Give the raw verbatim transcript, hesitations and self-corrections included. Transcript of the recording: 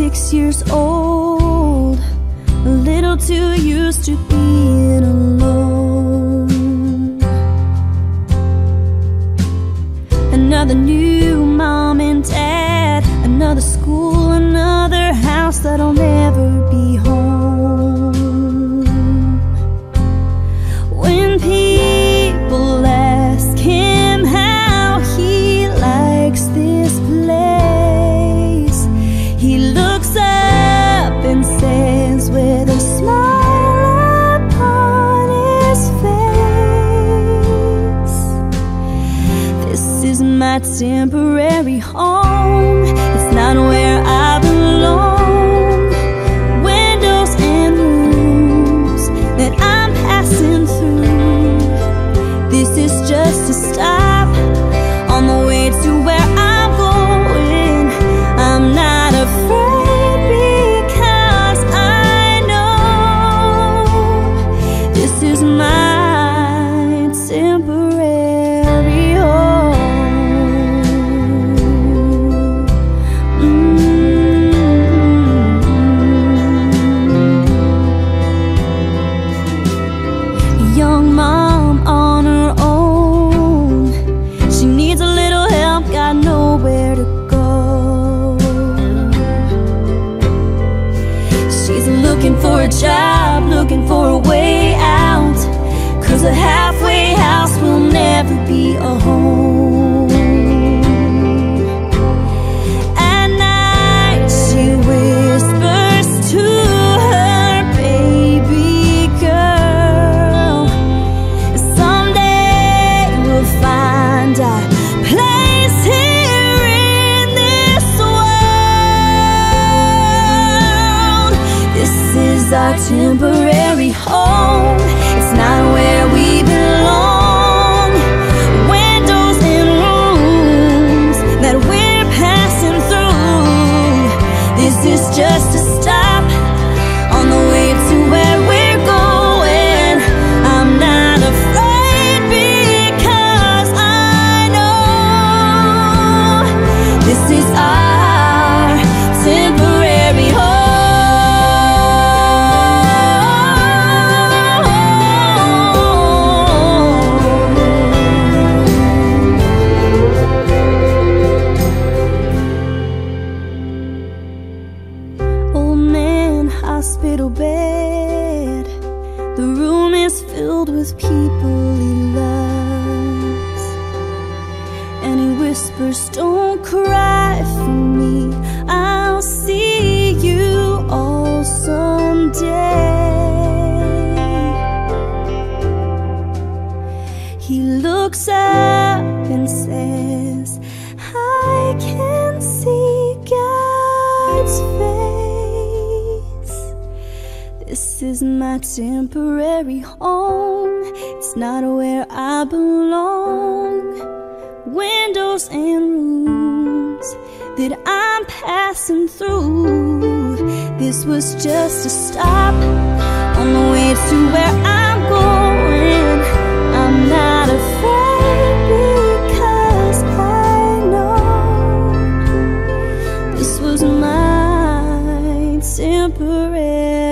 six years old, a little too used to being alone. Another new mom and dad, another school, another house that'll never be home. When people ask him how he likes this place, he looks up and says with a smile upon his face, "This is my temporary home. It's not where I belong. Windows and rooms that I'm passing through. This is just a stop on the way to where I'm going. I'm not afraid because I know this is my temporary home." Mm-hmm. Young mom on her own, she needs a little help, got nowhere to go. She's looking for a job, looking for a way out, 'cause a halfway house will never be a home. At night she whispers to her baby girl, "Someday we'll find our place here in this world. This is our temporary home. It's not where we belong. Windows and rooms that we're passing through. This is just a stop on the way to where we're going. I'm not afraid because I know this is our temporary home." Old man, hospital bed, the room is filled with people he loves, and he whispers, "Don't cry for me, I'll see you all someday." He looks up and says, "I can see God's face. This is my temporary home. It's not where I belong. Windows and rooms that I'm passing through. This was just a stop on the way to where I'm going. I'm not afraid because I know this was my temporary